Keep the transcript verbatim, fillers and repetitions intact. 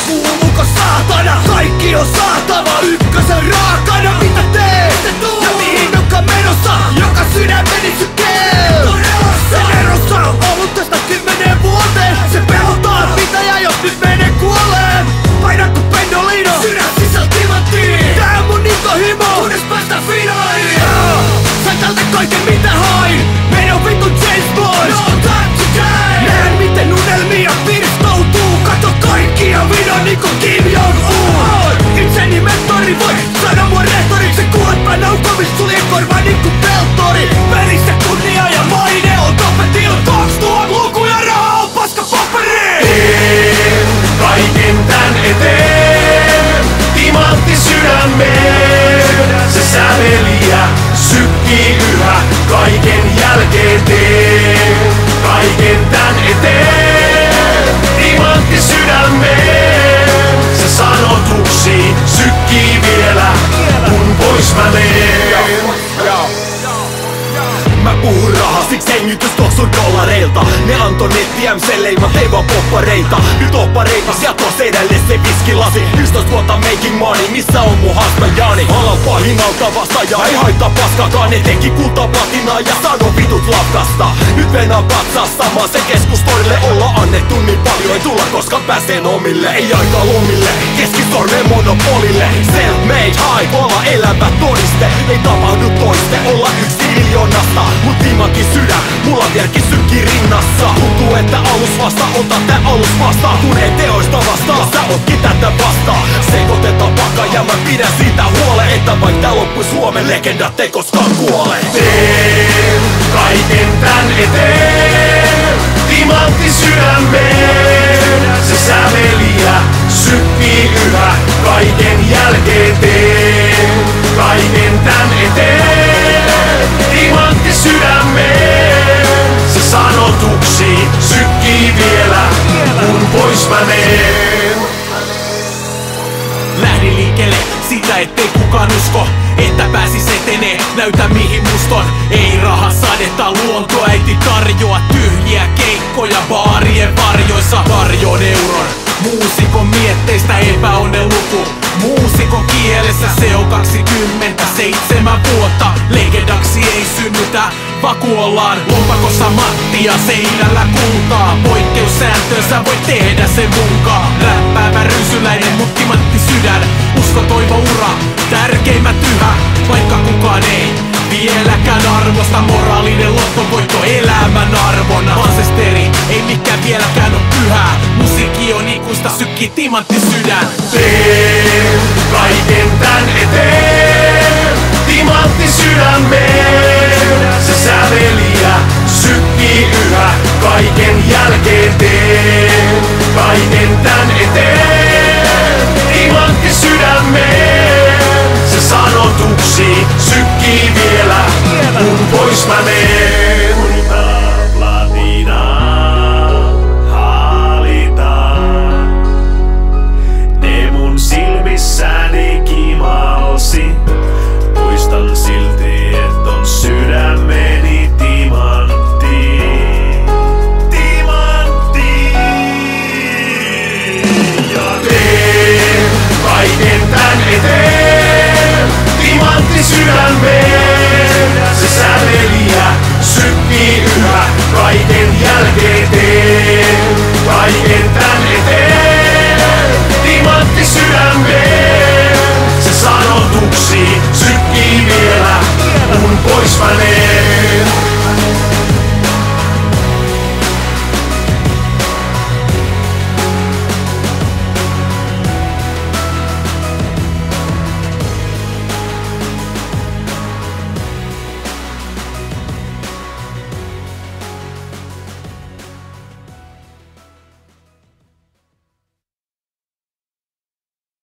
kuuluuko saatana? Kaikki on saatava ykkösen raakana. Mitä teet? Ja mihin onkaan menossa? Joka sydämeni sykee. Sen erossa on ollut tästä kymmeneen vuoteen. Se pelottaa mitä ja jos nyt menee kuoleen. Painatko pendolino? Sydän sisällä timanttiin. Tää on mun intohimo, kunnes päästään finaaliin. Sain tältä kaiken mitä hain. Meidän on vittu James Bond. No time today. Näen miten unelmia pirstoutuu. Kato kaikkia vino niinku Kim Jong-un. Itseni mentori voi sanoa mua rehtoriksi. Kuulet mä naukomist suljen korvaan niinku peltori. Pelissä kunnia ja maine on topetilla. Kaksituhat luku ja raha on paska paperi. Teen kaiken tän eteen. Timantti sydämeen. Se säveliä sykkii yhä. Kaiken jälkeen teen kaiken tän eteen. Timantti sydämeen. Se sanotuksi sykkii vielä. Kun pois mä meen. Mä puhun rahaa, siksi hengitys tuoksuu dollareilta. Ne antoi netti M C leimat, ei vaan poppareita. Nyt oppareita, sieltä tuo seinälle se viskilasi. yksitoista vuotta making money, missä on mun haastajani? Alal pahinalta vastaaja, ei haittaa paskakaan. Ne teki kultapatinaa ja sano vitut lafkasta. Nyt venää patsaa samaan, se keskustorille olla annettu niin paljon. Ei tulla koska pääseen omille, ei aika lomille. Keskisormen monopolille, self-made high, olla elävä todiste. Ei tapahdu toiste, olla yksi miljoonasta. Mut timankin sydän, mulla vieläkin sykkii rinnassa. Tuntuu että alus vasta, ota tää alus vastaan. Kun ei teoista vastaa, sä ootkin tätä vastaan. Sekoitetaan paka ja mä pidän siitä huolen. Että vaik tää loppuis huomen, legendat ei koskaan kuole. Teen kaiken tän eteen. Timantti sydämeen. Se säveliä sykkii yhä. Kaiken jälkeen teen kaiken tän eteen. Timantti sydämeen. Se sanotuksi sykkii vielä. Kun pois mä meen. Lähdin liikkeelle sitä ettei kukaan usko, että pääsis etenee, näytä mihin muston. Ei raha sadetta, luontoäiti tarjoa tyhjiä keikkoja baarien varjoissa. Tarjoon euron, muusikon mietteistä epäonnen luku. Muusikon kielessä se on kaksikymmentäseitsemän vuotta. Legendaksi ei synnytä, vakuollaan lompakossa Mattia seinällä kultaa. Poikkeussääntöön sä voit tehdä sen munkaan. Räppäävä rysyläinen mut timantti sydän. Usko, toivo, ura, tärkeimmät yhä. Vaikka kukaan ei vieläkään arvosta. Moraalinen lottovoitto elämän arvona. Ancesteri, ei mikään vieläkään oo pyhää. Musiikki on ikuista, sykkii timantti sydän. Teen kaiken tän eteen. Timantti sydämeen. Se säveliä sykkii yhä. Kaiken jälkeen teen kaiken tän eteen. Timantti sydämeen. Se sanotuksi sykkii vielä. Kun pois mä meen.